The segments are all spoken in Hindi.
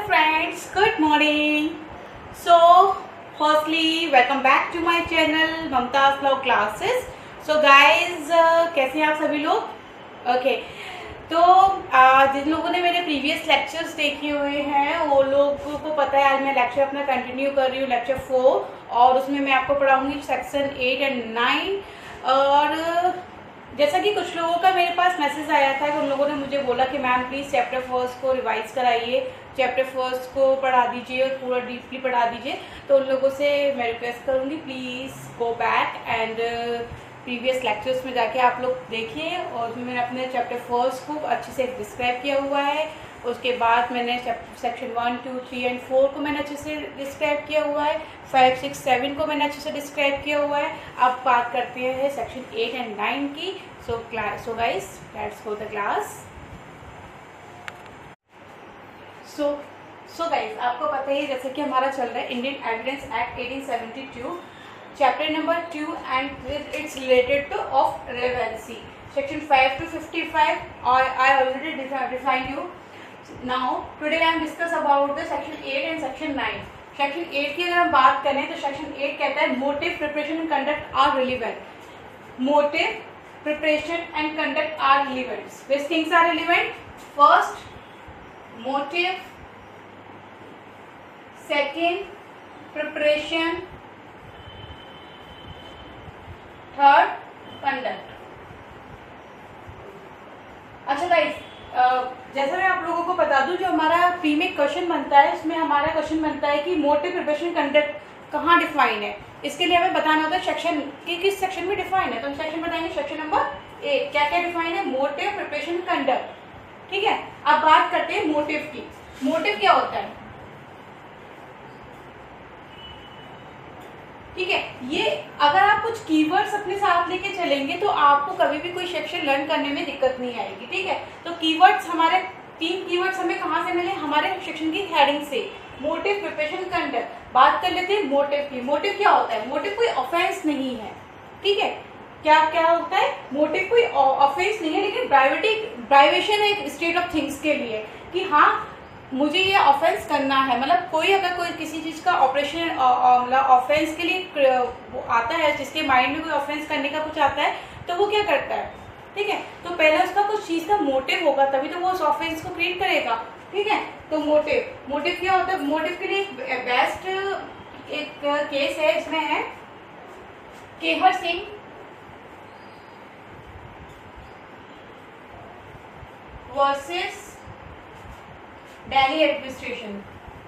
friends, good morning. So firstly welcome back to my channel Mamta's Vlog Classes. So guys, कैसे हैं आप सभी लोग? Okay. तो जिन लोगों ने मेरे प्रीवियस लेक्चर्स देखे हुए हैं वो लोगों को पता है आज मैं लेक्चर अपना कंटिन्यू कर रही हूँ, लेक्चर 4, और उसमें मैं आपको पढ़ाऊंगी सेक्शन 8 एंड 9। और जैसा कि कुछ लोगों का मेरे पास मैसेज आया था कि उन लोगों ने मुझे बोला कि मैम प्लीज़ चैप्टर फर्स्ट को रिवाइज कराइए, चैप्टर फर्स्ट को पढ़ा दीजिए और पूरा डीपली पढ़ा दीजिए। तो उन लोगों से मैं रिक्वेस्ट करूँगी please go back and previous lectures में जाके आप लोग देखिए। और उसमें मैंने अपने चैप्टर फर्स्ट को अच्छे से डिस्क्राइब किया हुआ है। उसके बाद मैंने सेक्शन 1, 2, 3 एंड 4 को मैंने अच्छे से डिस्क्राइब किया हुआ है। 5, 6, 7 को मैंने अच्छे से डिस्क्राइब किया हुआ है। अब बात करते हैं सेक्शन 8 एंड 9 की। So guys let's go the class. So guys, आपको पता ही है जैसे कि हमारा चल रहा है Indian evidence act 1872, chapter number 2 and it's related to of relevancy, section 5 to 55 और I already defined you. Now today I am discuss about the section 8 and section 9. Section 8 की अगर हम बात करें तो सेक्शन 8 कहता है motive, preparation and conduct are relevant. Motive, preparation and conduct are relevant. Which things are relevant? First, motive. Second, preparation. Third, conduct. अच्छा गाइस, जैसा मैं आप लोगों को बता दूं, जो हमारा प्री में क्वेश्चन बनता है उसमें हमारा क्वेश्चन बनता है कि मोटिव, प्रिपरेशन, कंडक्ट कहाँ डिफाइन है। इसके लिए हमें बताना होता है सेक्शन कि किस सेक्शन में डिफाइन है। तो हम सेक्शन बताएंगे सेक्शन नंबर 8 क्या क्या डिफाइन है, मोटिव, प्रिपरेशन, कंडक्ट। ठीक है, अब बात करते हैं मोटिव की। मोटिव क्या होता है? ठीक है, ये अगर आप कुछ कीवर्ड्स अपने साथ लेके चलेंगे तो आपको कभी भी कोई सेक्शन लर्न करने में दिक्कत नहीं आएगी। ठीक है, तो कीवर्ड्स हमारे 3 कीवर्ड्स हमें कहाँ से मिले? हमारे सेक्शन की हेडिंग से, मोटिव, प्रिपरेशन, कंडक्ट। बात कर लेते हैं मोटिव की। मोटिव क्या होता है? मोटिव कोई ऑफेंस नहीं है। ठीक है, क्या क्या होता है? मोटिव कोई ऑफेंस नहीं है, लेकिन प्राइवेशन है एक स्टेट ऑफ थिंग्स के लिए कि हाँ मुझे ये ऑफेंस करना है। मतलब कोई अगर कोई किसी चीज का ऑपरेशन मतलब ऑफेंस के लिए आता है, जिसके माइंड में कोई ऑफेंस करने का कुछ आता है, तो वो क्या करता है? ठीक है, तो पहले उसका कुछ चीज का मोटिव होगा तभी तो वो उस ऑफेंस को क्रिएट करेगा। ठीक है, तो मोटिव क्या होता है? मोटिव के लिए बेस्ट एक केस है, इसमें है केहर सिंह वर्सेस दिल्ली एडमिनिस्ट्रेशन।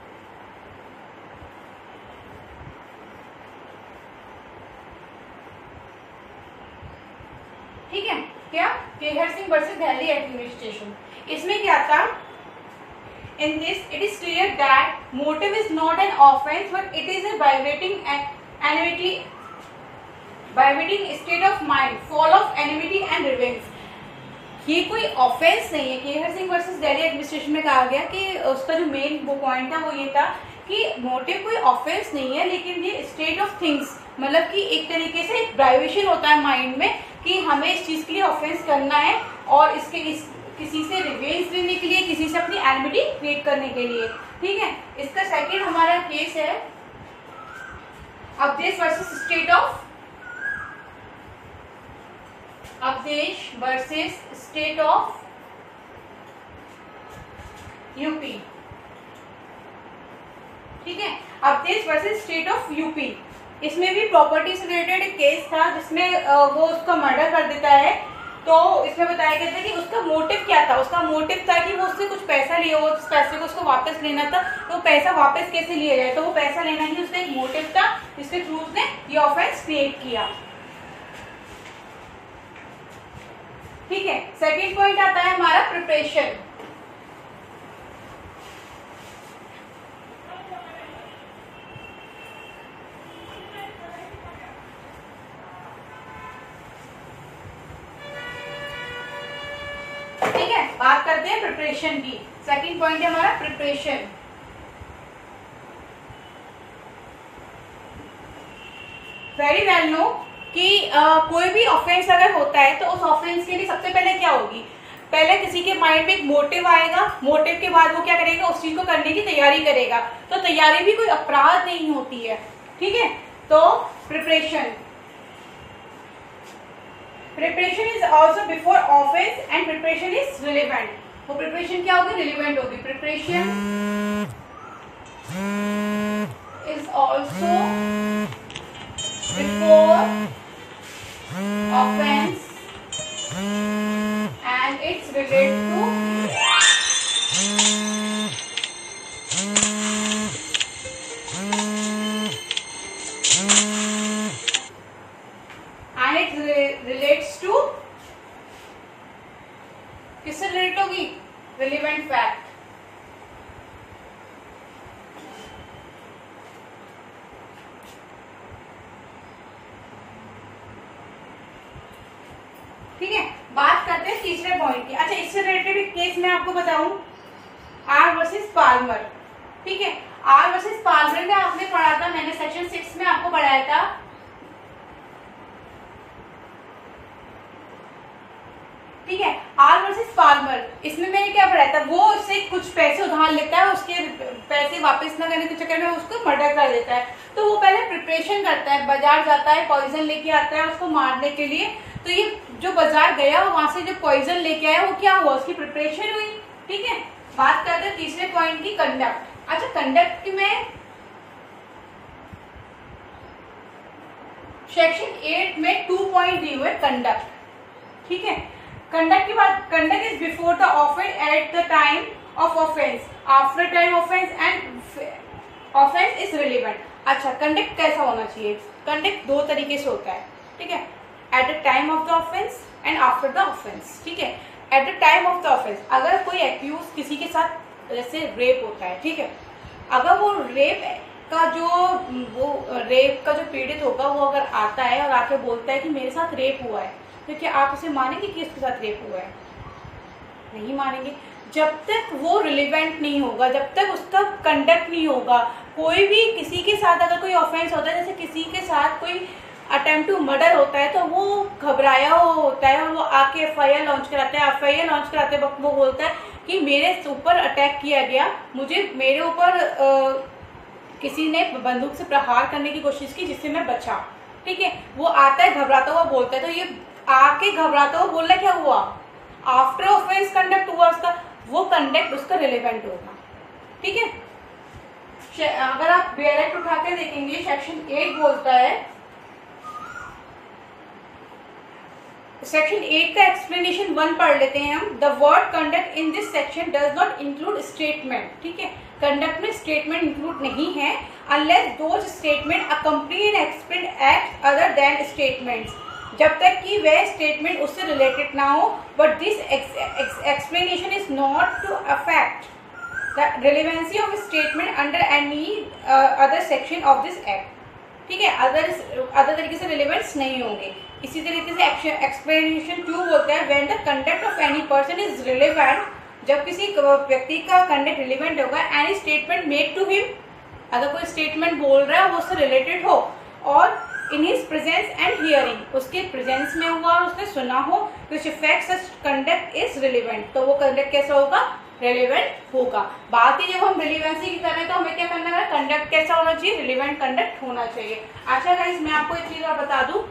ठीक है, क्या? Kehar Singh versus Delhi administration. इसमें क्या था? In this, it is clear that motive is not an offense, but it is a vibrating state of mind, full of enmity and revenge. ये कोई ऑफेंस नहीं है। केहर सिंह वर्सेस दिल्ली एडमिनिस्ट्रेशन में कहा गया कि उसका जो मेन वो पॉइंट था वो ये था कि मोटिव कोई ऑफेंस नहीं है, लेकिन ये स्टेट ऑफ थिंग्स, मतलब कि एक तरीके से एक वाइब्रेशन होता है माइंड में कि हमें इस चीज के लिए ऑफेंस करना है और किसी से रिवेंज लेने के लिए, किसी से अपनी एनिमिटी क्रिएट करने के लिए। ठीक है, इसका सेकंड हमारा केस है Awadhesh versus state of UP. ठीक है, Awadhesh versus state of UP. इसमें भी प्रॉपर्टी से रिलेटेड एक केस था जिसमें वो उसका मर्डर कर देता है। तो इसमें बताया गया था कि उसका मोटिव क्या था। उसका मोटिव था कि वो उससे कुछ पैसा लिया, वो उस पैसे को उसको वापस लेना था। तो पैसा वापस कैसे लिया जाए, तो वो पैसा लेना ही उसका एक मोटिव था जिसके थ्रू उसने ये ऑफेंस क्रिएट किया। ठीक है, सेकंड पॉइंट आता है हमारा प्रिपरेशन। ठीक है, बात करते हैं प्रिपरेशन की। सेकंड पॉइंट है हमारा प्रिपरेशन। वेरी वेल नो कि कोई भी ऑफेंस अगर होता है तो उस ऑफेंस के लिए सबसे पहले क्या होगी? पहले किसी के माइंड में एक मोटिव आएगा, मोटिव के बाद वो क्या करेगा, उस चीज को करने की तैयारी करेगा। तो तैयारी भी कोई अपराध नहीं होती है, ठीक है। तो preparation is also before offence and preparation is relevant. वो प्रिपरेशन क्या होगी, रिलेवेंट होगी। Preparation is also before offence and it's related to relates to किससे रिलेट होगी, रिलेवेंट फैक्ट। ठीक है, बात करते हैं तीसरे पॉइंट की। अच्छा, इससे रिलेटेड एक केस मैं आपको बताऊं, आर वर्सेस पाल्मर। ठीक है, आर वर्सेस पाल्मर में आपने पढ़ा था, मैंने सेक्शन 6 में आपको पढ़ाया था। ठीक है, आर वर्सेस पाल्मर, इसमें मैंने क्या पढ़ाया था, वो उससे कुछ पैसे उधार लेता है, उसके पैसे वापस न करने के चक्कर में उसको मर्डर कर देता है। तो वो पहले प्रिपरेशन करता है, बाजार जाता है, पॉइजन लेके आता है उसको मारने के लिए। तो ये जो बाजार गया वहां से जो पॉइजन लेके आया वो क्या हुआ, उसकी प्रिपरेशन हुई। ठीक है, बात करते हैं तीसरे पॉइंट की, कंडक्ट। अच्छा, कंडक्ट की मैं सेक्शन 8 में 2 पॉइंट दिए हुए कंडक्ट। ठीक है, कंडक्ट की बात, conduct is before the offence, at the time of offence, after time offence and offence is relevant. अच्छा, कंडक्ट कैसा होना चाहिए, कंडक्ट 2 तरीके से होता है। ठीक है, at the time of the offence and after the offence. ठीक है, at the time of the offence, अगर कोई एक्यूज किसी के साथ जैसे रेप होता है, ठीक है, अगर वो रेप का जो पीड़ित होगा वो अगर आता है और आके बोलता है कि मेरे साथ रेप हुआ है, तो क्या आप उसे मानेंगे कि इसके साथ रेप हुआ है? नहीं मानेंगे। जब तक वो रिलेवेंट नहीं होगा, जब तक उसका कंडक्ट नहीं होगा। कोई भी किसी के साथ अगर कोई ऑफेंस होता है, जैसे किसी के साथ कोई अटेम्प्ट टू मर्डर होता है, तो वो घबराया होता है और वो आके FIR लॉन्च कराता है। FIR लॉन्च कराते वक्त वो बोलता है कि मेरे ऊपर अटैक किया गया, मेरे ऊपर किसी ने बंदूक से प्रहार करने की कोशिश की जिससे मैं बचा। ठीक है, वो आता है घबराता हुआ बोलता है, तो ये आके घबराता हुआ बोल रहा क्या हुआ, आफ्टर ऑफेंस कंडक्ट हुआ उसका, वो कंडक्ट उसका रिलेवेंट होगा। ठीक है, अगर आप BLET उठा के देखेंगे, सेक्शन 8 बोलता है, सेक्शन 8 का एक्सप्लेनेशन 1 पढ़ लेते हैं हम। The word conduct in this section does not include statement. ठीक है, कंडक्ट में स्टेटमेंट इंक्लूड नहीं है, unless those statement accompany and explain act other than statements, जब तक कि वह स्टेटमेंट उससे रिलेटेड ना हो। But this explanation is not to affect the relevancy of statement under any other section of this act. ठीक है, अदर तरीके से रिलेवेंस नहीं होंगे। इसी तरीके से एक्सप्लेनेशन 2 बोलता है, when the conduct of any person is relevant, जब किसी व्यक्ति का कंडक्ट रिलेवेंट होगा, any statement made to him, अगर कोई स्टेटमेंट बोल रहा है वो उससे रिलेटेड हो, और in his presence and hearing, उसके प्रेजेंस में हुआ और उसने सुना हो, which effect such conduct is relevant, तो वो कंडक्ट कैसा होगा, रिलेवेंट होगा। बात ही जब हम रिलेवेंसी की करें तो हमें क्या करना है, कंडक्ट कैसा होना चाहिए, रिलेवेंट कंडक्ट होना चाहिए। अच्छा गाइस, मैं आपको एक चीज और बता दूं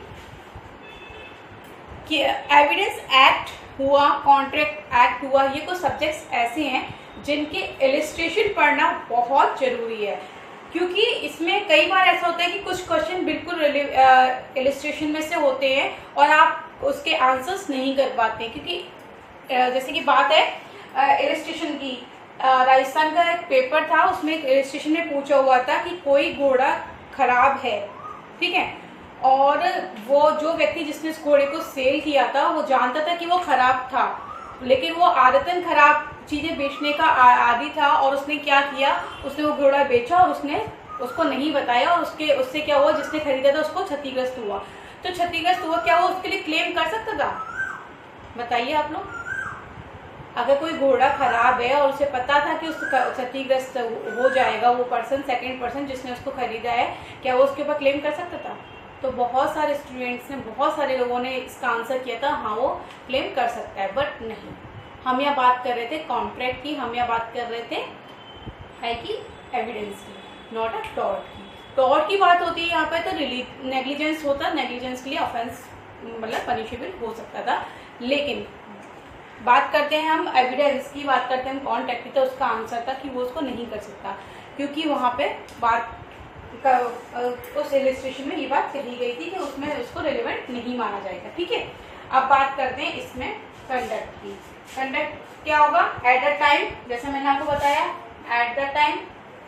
कि एविडेंस एक्ट हुआ, कॉन्ट्रैक्ट एक्ट हुआ, ये कुछ सब्जेक्ट्स ऐसे हैं जिनके इलिस्ट्रेशन पढ़ना बहुत जरूरी है, क्योंकि इसमें कई बार ऐसा होता है कि कुछ क्वेश्चन बिल्कुल इलिस्ट्रेशन में से होते हैं और आप उसके आंसर्स नहीं कर पाते, क्योंकि जैसे कि बात है इलिस्ट्रेशन की, राजस्थान का एक पेपर था, उसमें एक इलिस्ट्रेशन में पूछा हुआ था कि कोई घोड़ा खराब है, ठीक है, और वो जो व्यक्ति जिसने उस घोड़े को सेल किया था वो जानता था कि वो खराब था, लेकिन वो आदतन खराब चीजें बेचने का आदी था, और उसने क्या किया, उसने वो घोड़ा बेचा और उसने उसको नहीं बताया, और उससे क्या हुआ, जिसने खरीदा था उसको क्षतिग्रस्त हुआ। तो क्षतिग्रस्त हुआ क्या, वो उसके लिए क्लेम कर सकता था? बताइए आप लोग। अगर कोई घोड़ा खराब है और उसे पता था कि उसका क्षतिग्रस्त हो जाएगा वो पर्सन, सेकंड पर्सन जिसने उसको खरीदा है, क्या वो उसके ऊपर क्लेम कर सकता था? तो बहुत सारे स्टूडेंट्स ने, बहुत सारे लोगों ने इसका आंसर किया था हाँ वो क्लेम कर सकता है, बट नहीं। हम यहाँ बात कर रहे थे कॉन्ट्रैक्ट की, हम यहाँ बात कर रहे थे है कि एविडेंस की, नॉट अ टॉर्ट की। टॉर्ट की बात होती है यहाँ पे तो नेग्लिजेंस होता, नेग्लिजेंस के लिए ऑफेंस मतलब पनिशेबल हो सकता था। लेकिन बात करते हैं हम एविडेंस की, बात करते हैं हम कॉन्ट्रैक्ट की, तो उसका आंसर था कि वो उसको नहीं कर सकता, क्योंकि वहाँ पे बात उस इलस्ट्रेशन में ये बात कही गई थी कि उसमें उसको रिलेवेंट नहीं माना जाएगा। ठीक है, अब बात करते हैं इसमें कंडक्ट की। कंडक्ट क्या होगा? एट द टाइम, जैसे मैंने आपको बताया एट द टाइम,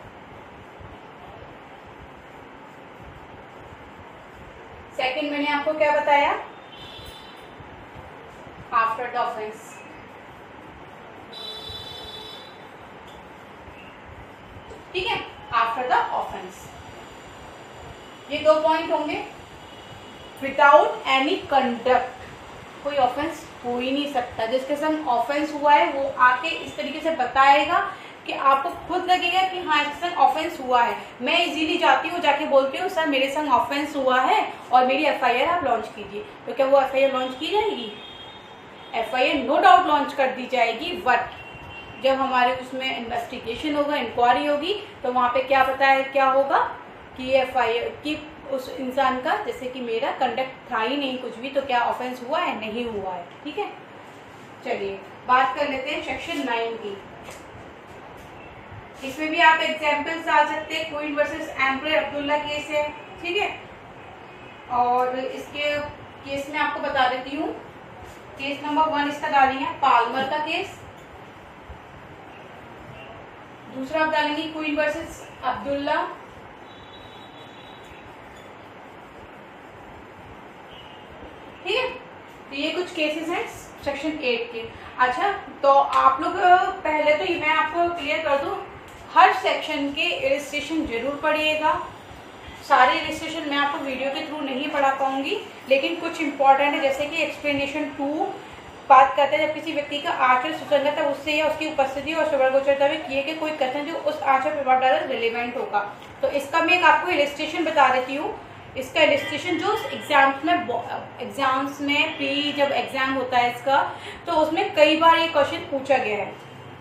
सेकंड मैंने आपको क्या बताया? After the offence. ठीक है, आफ्टर द ऑफेंस। ये 2 पॉइंट होंगे। विदाउट एनी कंडक्ट कोई ऑफेंस हो ही नहीं सकता। जिसके संग ऑफेंस हुआ है वो आके इस तरीके से बताएगा कि आपको खुद लगेगा कि हाँ इसके संग ऑफेंस हुआ है। मैं इजीली जाती हूँ, जाके बोलती हूँ सर मेरे संग ऑफेंस हुआ है और मेरी एफआईआर आप लॉन्च कीजिए, तो क्या वो एफआईआर लॉन्च की जाएगी? एफआईआर नो डाउट लॉन्च कर दी जाएगी, बट जब हमारे उसमें इन्वेस्टिगेशन होगा, इंक्वायरी होगी, तो वहाँ पे क्या पता है क्या होगा कि एफआईआर की उस इंसान का, जैसे कि मेरा कंडक्ट था ही नहीं कुछ भी, तो क्या ऑफेंस हुआ है? नहीं हुआ है। ठीक है, चलिए बात कर लेते हैं सेक्शन 9 की। इसमें भी आप एग्जाम्पल्स डाल सकते हैं। Queen versus emperor Abdullah case है। ठीक है, और इसके केस में आपको बता देती हूँ, केस नंबर 1 इसका डालेंगे पाल्मर का केस, दूसरा आप डालेंगे क्वीन वर्सेस अब्दुल्ला, ठीक है। तो ये कुछ केसेस हैं सेक्शन 8 के। अच्छा, तो आप लोग पहले तो मैं आपको क्लियर कर दूं, हर सेक्शन के इलस्ट्रेशन जरूर पढ़िएगा। सारे इलस्ट्रेशन मैं आपको वीडियो के थ्रू नहीं पढ़ा पाऊंगी, लेकिन कुछ इंपॉर्टेंट है, जैसे कि एक्सप्लेनेशन 2 बात करते हैं जब किसी व्यक्ति का आचरण सुसंगत है उससे या उसकी उपस्थिति और स्वरगोचरता में किए गए कोई कथन जो उस आचरण प्रभाव डाला रिलेवेंट होगा। तो इसका मैं एक आपको इलस्ट्रेशन बता देती हूँ। इसका इलस्ट्रेशन जो एग्जाम्स में प्री जब एग्जाम होता है इसका, तो उसमें कई बार ये क्वेश्चन पूछा गया है।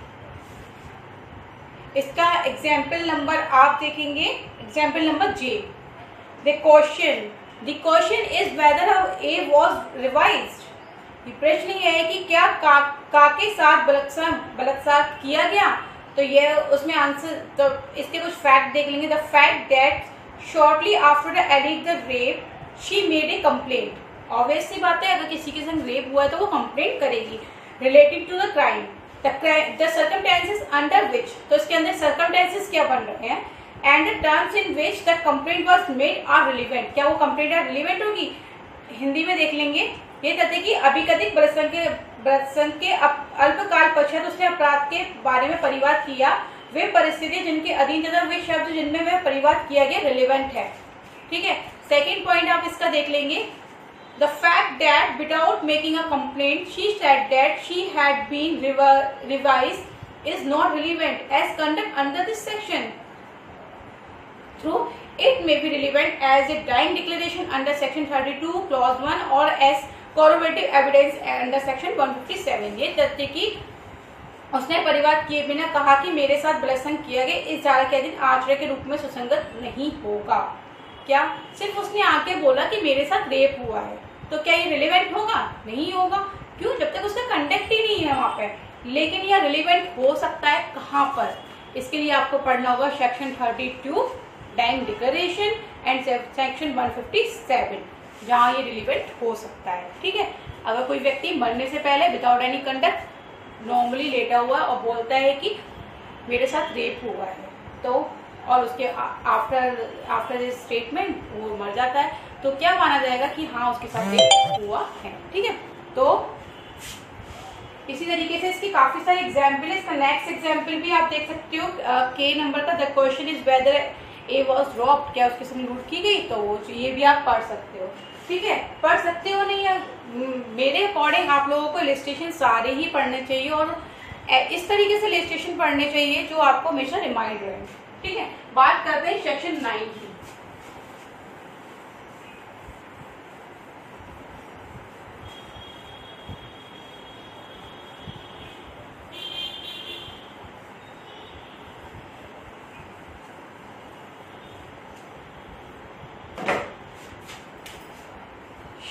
इसका एग्जाम्पल नंबर आप देखेंगे, example number J. The question is whether A was revised. ये प्रश्न ये है कि क्या का के साथ बलात्कार किया गया। तो ये उसमें आंसर, तो इसके कुछ फैक्ट देख लेंगे। The fact that shortly after the alleged the rape she made a complaint. Obvious सी बात है, अगर किसी के संग रेप हुआ है तो वो कंप्लेंट करेगी। Related to the crime, the circumstances under which, तो इसके अंदर सर्कमस्टेंसेस क्या बन रहे हैं, and the terms in which the complaint was made are relevant. क्या वो कंप्लेंट रिलेवेंट होगी? हिंदी में देख लेंगे। ये कहते हैं कि अभिकथित बलात्कार के अल्पकाल पश्चात उसने अपराध के बारे में परिवाद किया, वे परिस्थितियां जिनके अधीन तथा वे शब्द जिनमें वह परिवाद किया गया रिलेवेंट है। ठीक है, सेकेंड पॉइंट आप इसका देख लेंगे। The fact that without making a complaint she said that she had been ravished is not relevant as conduct under this section. Though it may be relevant as a dying declaration under section 32 clause 1 or as corroborative evidence under section 157। ये तथ्य कि उसने परिवाद किए बिना कहा कि मेरे साथ बलात्कार किया गया इस धारा के अधीन आचरण के रूप में सुसंगत नहीं होगा। क्या सिर्फ उसने आके बोला कि मेरे साथ रेप हुआ है, तो क्या ये रिलेवेंट होगा? नहीं होगा। क्यों? जब तक उसका कंडक्ट ही नहीं है वहां पे। लेकिन यह रिलेवेंट हो सकता है कहाँ पर? इसके लिए आपको पढ़ना होगा section 32 dying declaration and section 157, जहाँ ये रिलेवेंट हो सकता है। ठीक है, अगर कोई व्यक्ति मरने से पहले विदाउट एनी कंडक्ट नॉर्मली लेटा हुआ है और बोलता है कि मेरे साथ रेप हुआ है, तो और उसके आफ्टर दिस स्टेटमेंट वो मर जाता है, तो क्या माना जाएगा कि हाँ उसके साथ रेप हुआ है। ठीक है, तो इसी तरीके से इसकी काफी सारी एग्जाम्पल है। इसका नेक्स्ट एग्जाम्पल भी आप देख सकते हो, के नंबर का। The question is whether A was robbed, क्या उसके संग लूट की गई, तो वो ये भी आप पढ़ सकते हो। ठीक है, पढ़ सकते हो नहीं है, मेरे अकॉर्डिंग आप लोगों को इलस्ट्रेशन सारे ही पढ़ने चाहिए और इस तरीके से इलस्ट्रेशन पढ़ने चाहिए जो आपको हमेशा रिमाइंड रहे। ठीक है, बात करते हैं सेक्शन 9 की।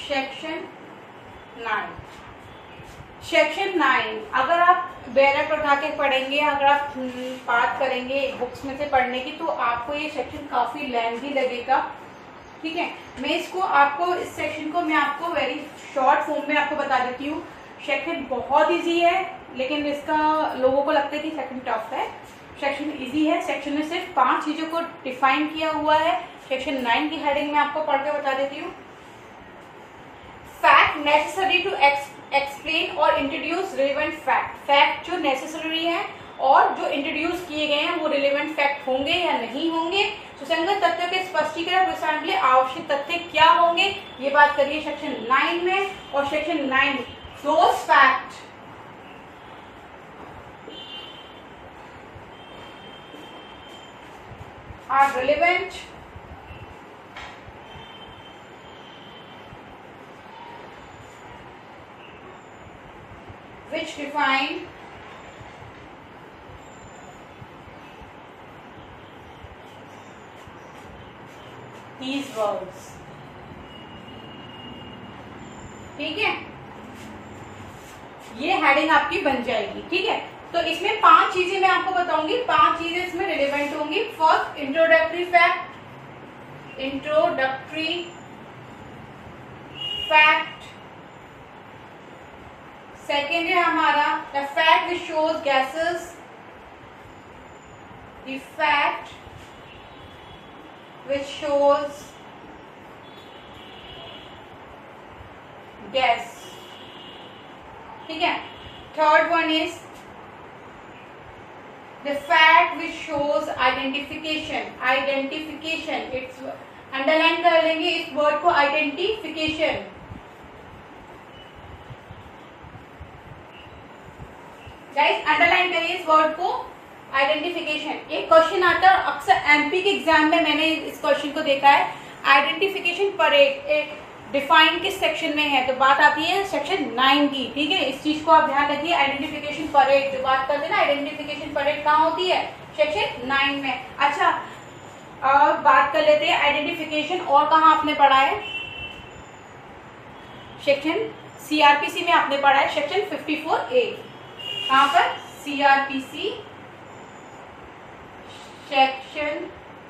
सेक्शन 9। सेक्शन 9 अगर आप बैरक उठा के पढ़ेंगे, अगर आप बात करेंगे बुक्स में से पढ़ने की, तो आपको ये सेक्शन काफी लेंथी लगेगा। ठीक है, मैं इसको आपको इस सेक्शन को मैं आपको वेरी शॉर्ट फॉर्म में आपको बता देती हूँ। सेक्शन बहुत इजी है, लेकिन इसका लोगों को लगता है कि सेक्शन टफ है। सेक्शन इजी है। सेक्शन में सिर्फ 5 चीजों को डिफाइन किया हुआ है। सेक्शन 9 की हेडिंग में आपको पढ़ के बता देती हूँ। फैक्ट नेसेसरी टू एक्सप्लेन और इंट्रोड्यूस रिलेवेंट फैक्ट। फैक्ट जो नेसेसरी है और जो इंट्रोड्यूस किए गए हैं वो रिलेवेंट फैक्ट होंगे या नहीं होंगे। सुसंगत तथ्यों के स्पष्टीकरण प्रसारण के लिए आवश्यक तथ्य क्या होंगे, ये बात करिए सेक्शन 9 में। और section 9 those fact are relevant which define these words। ठीक है, ये हेडिंग आपकी बन जाएगी। ठीक है, तो इसमें 5 चीजें मैं आपको बताऊंगी, 5 चीजें इसमें रिलेवेंट होंगी। First, introductory fact. Introductory fact. Second है हमारा the fact which shows guesses. The fact which shows guess. ठीक है, third one is the fact which shows identification. Identification, it's underline कर लेंगे इस वर्ड को, आइडेंटिफिकेशन। गाइस अंडरलाइन करिए इस वर्ड को, आइडेंटिफिकेशन। एक क्वेश्चन आता है अक्सर एमपी के एग्जाम में, मैंने इस क्वेश्चन को देखा है। आइडेंटिफिकेशन परेड डिफाइन किस सेक्शन में है, तो बात आती है सेक्शन 9 की। ठीक है, इस चीज को आप ध्यान रखिए। आइडेंटिफिकेशन परेड जो बात करते हैं ना, आइडेंटिफिकेशन परेड कहाँ होती है, सेक्शन 9 में। अच्छा, बात कर लेते हैं आइडेंटिफिकेशन और कहाँ आपने पढ़ा है। सेक्शन सीआरपीसी में आपने पढ़ा है, सेक्शन 54A। कहाँ पर, सीआरपीसी सेक्शन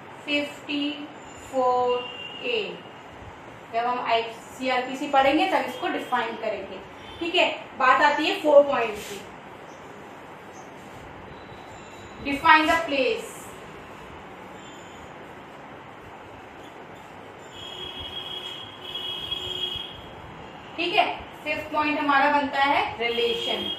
54A। जब हम सीआरपीसी पढ़ेंगे तब इसको डिफाइन करेंगे। ठीक है, बात आती है 4 पॉइंट की। Define the place. ठीक है, 5th पॉइंट हमारा बनता है रिलेशन।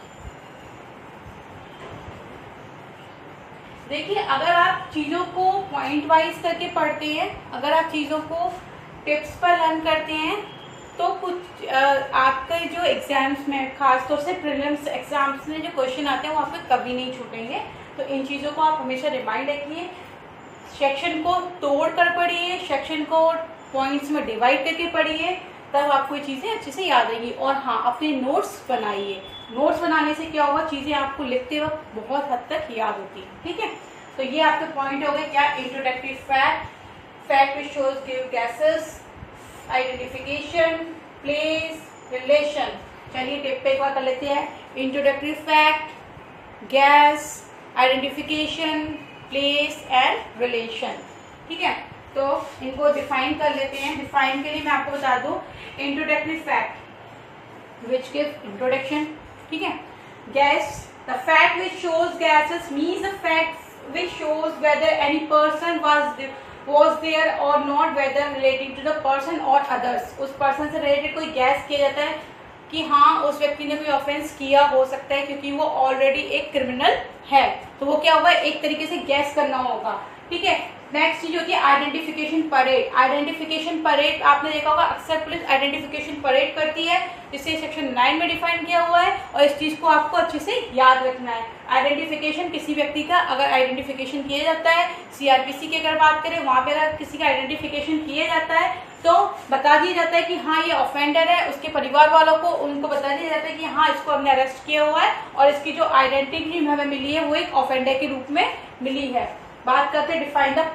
देखिए, अगर आप चीजों को पॉइंट वाइज करके पढ़ते हैं, अगर आप चीजों को टिप्स पर लर्न करते हैं, तो कुछ आपके जो एग्जाम्स में, खासतौर से प्रीलिम्स एग्जाम्स में जो क्वेश्चन आते हैं वो आपको कभी नहीं छूटेंगे। तो इन चीजों को आप हमेशा रिमाइंड रखिए। सेक्शन को तोड़ कर पढ़िए, सेक्शन को पॉइंट्स में डिवाइड करके पढ़िए, तब आपको ये चीजें अच्छे से याद आएंगी। और हाँ, अपने नोट्स बनाइए। नोट्स बनाने से क्या होगा, चीजें आपको लिखते वक्त बहुत हद तक याद होती है। ठीक है, तो ये आपके पॉइंट हो गए क्या, introductory fact, fact which shows give guesses, identification, place, relation. चलिए टिप पे एक बार कर लेते हैं। Introductory fact, guess, identification, place and relation. ठीक है, तो इनको डिफाइन कर लेते हैं। डिफाइन के लिए मैं आपको बता दूं, introductory fact which give introduction. ठीक है, guess, the fact which shows guesses means the fact which shows whether any person was there or not, whether relating to the person or others। उस पर्सन से रिलेटेड कोई गैस किया जाता है कि हाँ उस व्यक्ति ने कोई ऑफेंस किया हो सकता है, क्योंकि वो ऑलरेडी एक क्रिमिनल है, तो वो क्या होगा, एक तरीके से गैस करना होगा। ठीक है, नेक्स्ट चीज होती है आइडेंटिफिकेशन परेड। आइडेंटिफिकेशन परेड आपने देखा होगा, अक्सर पुलिस आइडेंटिफिकेशन परेड करती है, जिसे सेक्शन 9 में डिफाइन किया हुआ है, और इस चीज को आपको अच्छे से याद रखना है। आइडेंटिफिकेशन किसी व्यक्ति का अगर आइडेंटिफिकेशन किया जाता है, सीआरपीसी की अगर बात करें, वहां पर अगर किसी का आइडेंटिफिकेशन किया जाता है तो बता दिया जाता है कि हाँ ये ऑफेंडर है, उसके परिवार वालों को उनको बता दिया जाता है कि हाँ इसको हमने अरेस्ट किया हुआ है और इसकी जो आइडेंटिटी हमें मिली है वो एक ऑफेंडर के रूप में मिली है। बात करते हैं डिफाइन द प्लेस।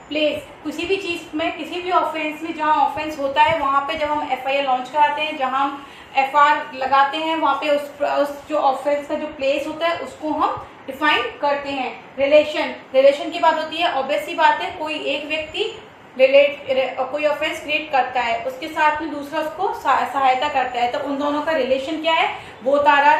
प्लेस, किसी भी चीज़ में, किसी भी ऑफेंस में जहाँ ऑफेंस होता है वहाँ पे जब हम FIR लॉन्च कराते हैं, जहाँ हम FR लगाते हैं, वहाँ पे उस जो ऑफेंस का जो प्लेस होता है उसको हम डिफाइन करते हैं। रिलेशन की बात होती है, ऑब्वियस सी बात है, कोई एक व्यक्ति कोई ऑफेंस क्रिएट करता है, उसके साथ में दूसरा उसको सहायता करता है, तो उन दोनों का रिलेशन क्या है? Both are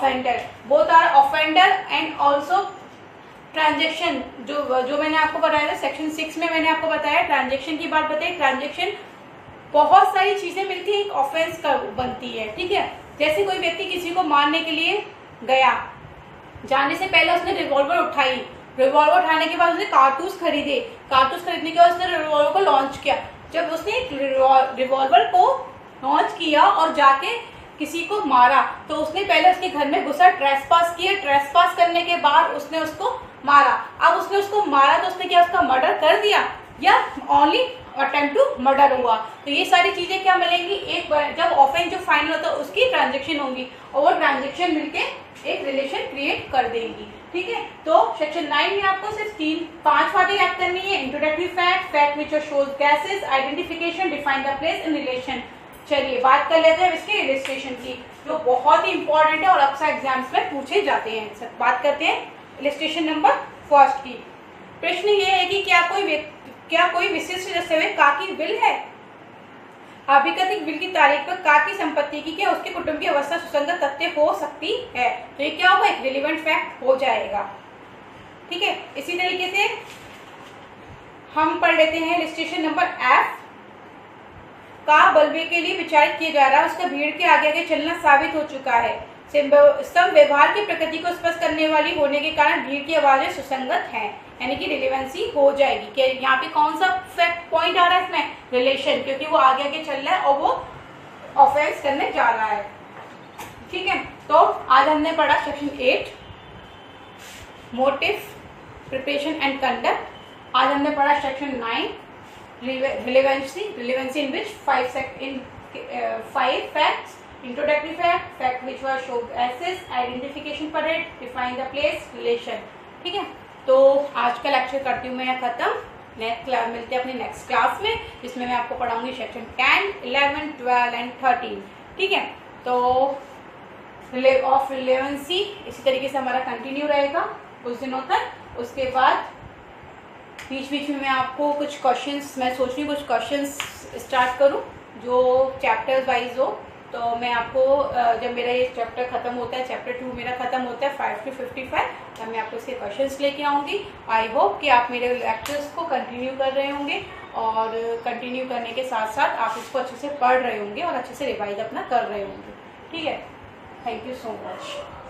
offender and also transaction. जो मैंने आपको बताया था सेक्शन 6 में, मैंने आपको बताया ट्रांजेक्शन की बात बताई। ट्रांजेक्शन बहुत सारी चीजें मिलती है, एक ऑफेंस का बनती है, ठीक है। जैसे कोई व्यक्ति किसी को मारने के लिए गया, जाने से पहले उसने रिवॉल्वर उठाई, रिवॉल्वर उठाने के बाद उसने कारतूस खरीदे, कारतूस खरीदने के बाद उसने रिवॉल्वर को लॉन्च किया। जब उसने रिवॉल्वर को लॉन्च किया और जाके किसी को मारा, तो उसने पहले उसके घर में घुसा, ट्रेसपास किया, ट्रेसपास करने के बाद उसने उसको मारा। अब उसने उसको मारा तो उसने क्या उसका मर्डर कर दिया या ओनली अटेम्प्ट टू मर्डर हुआ? तो ये सारी चीजें क्या मिलेंगी? एक जब ऑफेंस जो फाइनल होता है उसकी ट्रांजेक्शन होंगी और वो ट्रांजेक्शन मिलके एक रिलेशन क्रिएट कर देंगी, ठीक है। तो सेक्शन 9 में आपको सिर्फ 5 बातें याद करनी है। Introductory fact, fact which shows cases, identification, define the place in relation. चलिए बात कर लेते हैं इसके इलिस्ट्रेशन की, जो बहुत ही इंपॉर्टेंट है और अक्सर एग्जाम्स में पूछे जाते हैं। बात करते हैं इलिस्ट्रेशन नंबर 1 की। प्रश्न ये है कि क्या कोई विशिष्ट दस्तावेज का की विल है? अभिकथित विल की तारीख पर का की संपत्ति की क्या उसके कुटुंब की अवस्था सुसंगत तथ्य हो सकती है? तो ये क्या होगा? एक रिलेवेंट फैक्ट हो जाएगा, ठीक है। इसी तरीके से हम पढ़ लेते हैं इलिस्ट्रेशन नंबर F। का बलवे के लिए विचारित किया जा रहा है, उसका भीड़ के आगे आगे चलना साबित हो चुका है। सम व्यवहार की प्रकृति को स्पष्ट करने वाली होने के कारण भीड़ की आवाजें सुसंगत हैं, यानी कि रिलेवेंसी हो जाएगी। कि यहाँ पे कौन सा फैक्ट पॉइंट आ रहा है इसमें? रिलेशन, क्योंकि वो आगे आगे चल रहा है और वो ऑफेंस करने जा रहा है, ठीक है। तो आज हमने पढ़ा section 8 motive, preparation and conduct. आज हमने पढ़ा section 9 relevancy in which 5 facts, introductory fact, fact which were showed guesses, identification parade, define the place, relation, ठीक है। तो आज का लेक्चर करती हूँ मैं खत्म। नेक्स्ट क्लास मिलते हैं अपनी नेक्स्ट क्लास में, जिसमें मैं आपको पढ़ाऊंगी सेक्शन 10, 11, 12 एंड 13, ठीक है। तो ऑफ रिलेवेंसी इसी तरीके से हमारा कंटिन्यू रहेगा कुछ दिनों तक। उसके बाद बीच बीच में मैं आपको कुछ क्वेश्चंस, मैं सोच रही हूँ कुछ क्वेश्चंस स्टार्ट करूँ जो चैप्टर्स वाइज हो। तो मैं आपको जब मेरा ये चैप्टर खत्म होता है, चैप्टर 2 मेरा खत्म होता है 5 to 55, तब मैं आपको इसके क्वेश्चंस लेके आऊँगी। आई होप कि आप मेरे लेक्चर्स को कंटिन्यू कर रहे होंगे और कंटिन्यू करने के साथ साथ आप इसको अच्छे से पढ़ रहे होंगे और अच्छे से रिवाइज अपना कर रहे होंगे, ठीक है। Thank you so much.